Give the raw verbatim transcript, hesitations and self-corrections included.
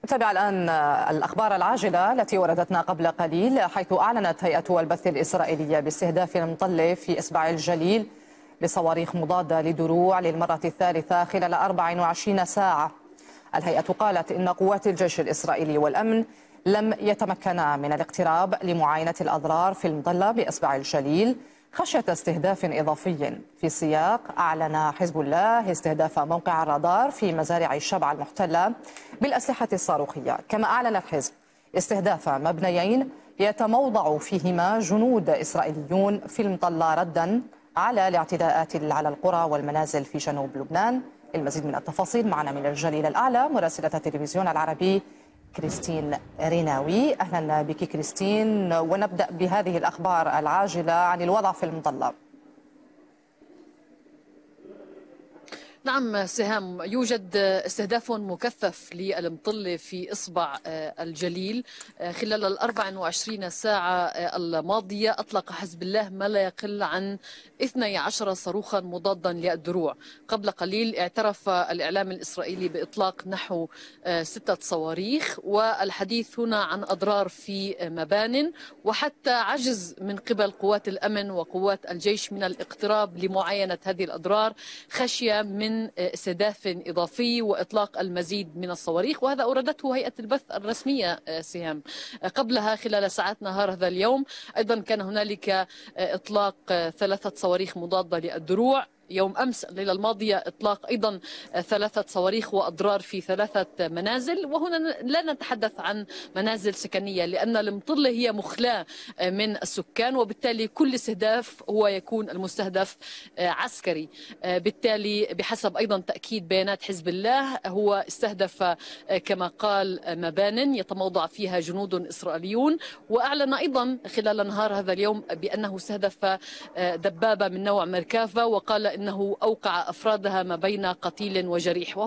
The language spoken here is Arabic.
نتابع الآن الأخبار العاجلة التي وردتنا قبل قليل، حيث أعلنت هيئة البث الإسرائيلية باستهداف المطلة في إصبع الجليل بصواريخ مضادة لدروع للمرة الثالثة خلال أربع وعشرين ساعة. الهيئة قالت إن قوات الجيش الإسرائيلي والأمن لم يتمكنا من الاقتراب لمعاينة الأضرار في المظلة بإصبع الجليل خشية استهداف إضافي. في سياق أعلن حزب الله استهداف موقع الرادار في مزارع الشبع المحتلة بالأسلحة الصاروخية، كما أعلن الحزب استهداف مبنيين يتموضع فيهما جنود إسرائيليون في المطلة ردا على الاعتداءات على القرى والمنازل في جنوب لبنان. المزيد من التفاصيل معنا من الجليل الأعلى مراسلة التلفزيون العربي كريستين ريناوي. أهلا بك كريستين، ونبدأ بهذه الأخبار العاجلة عن الوضع في المظلة. نعم سهام، يوجد استهداف مكثف للمطلة في إصبع الجليل خلال الأربع وعشرين ساعة الماضية. أطلق حزب الله ما لا يقل عن اثني عشر صاروخا مضادا للدروع. قبل قليل اعترف الإعلام الإسرائيلي بإطلاق نحو ستة صواريخ، والحديث هنا عن أضرار في مبان وحتى عجز من قبل قوات الأمن وقوات الجيش من الاقتراب لمعاينة هذه الأضرار خشية من من استهداف إضافي وإطلاق المزيد من الصواريخ، وهذا أوردته هيئة البث الرسمية سهام. قبلها خلال ساعات نهار هذا اليوم أيضا كان هنالك إطلاق ثلاثة صواريخ مضادة للدروع. يوم أمس الليلة الماضية إطلاق أيضا ثلاثة صواريخ وأضرار في ثلاثة منازل، وهنا لا نتحدث عن منازل سكنية لأن المطلة هي مخلاة من السكان، وبالتالي كل استهداف هو يكون المستهدف عسكري. بالتالي بحسب أيضا تأكيد بيانات حزب الله هو استهدف كما قال مبان يتموضع فيها جنود إسرائيليون، وأعلن أيضا خلال نهار هذا اليوم بأنه استهدف دبابة من نوع ميركافا، وقال إنه أوقع أفرادها ما بين قتيل وجريح.